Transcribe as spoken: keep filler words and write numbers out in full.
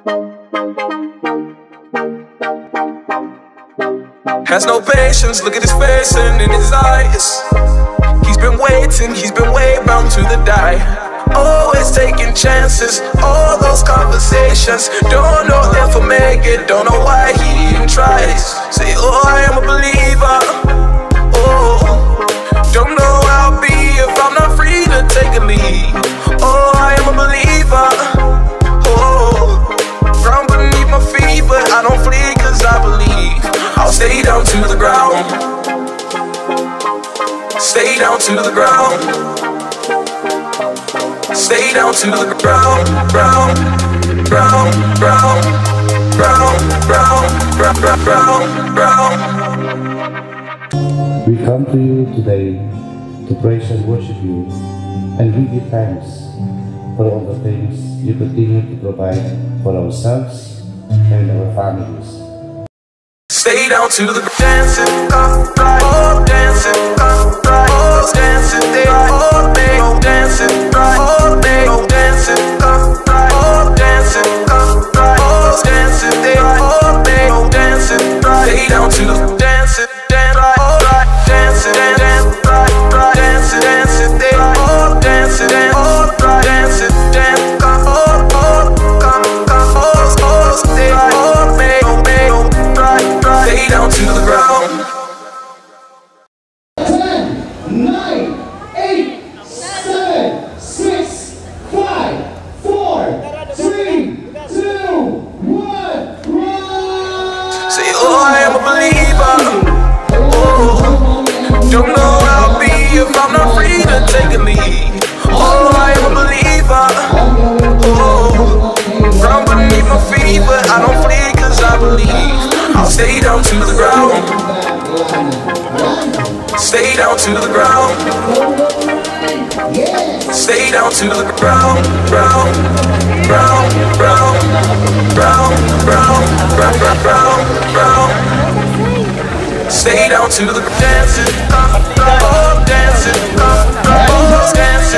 Has no patience, look at his face and in his eyes. He's been waiting, he's been way bound to the die. Always taking chances, all those conversations. Don't know if I'll make it, don't know why he even tries. Say, oh, I am a believer. Oh, don't know how I'll be if I'm not free to take a lead. Oh, I am a believer. Oh, ground beneath my feet, but I don't flee cause I believe. I'll stay down to the ground. Stay down to the ground. Stay down to the ground, ground, ground, ground, ground, ground, ground, ground, ground. We come to you today to praise and worship you and give you thanks for all the things you continue to provide for ourselves and our families. Stay down to the dancing, oh, dancing, oh, dancing, they all make oh, dancing, oh, they oh, dancing, oh, dancing, oh, dancing, they all make oh, dancing, stay down to the dancing, dance, dancing, dance, dancing, dancing, they all dancing, all dancing, dance, oh, oh, come, come, oh, oh, they all make oh, make oh, stay down to the ground. ten, nine, eight, seven, six, five, four, three, two, one, run! Say, oh, I am a believer. Oh, don't know how I'll be if I'm not free to take a lead. Oh, I am a believer. Oh, ground beneath my feet, but I don't flee cause I believe. I'll stay down to the ground. Stay down to the ground. Stay down to the ground, ground, ground, ground, ground, ground, ground, ground, ground. Stay down to the dancing, oh, dancing, oh, dancing.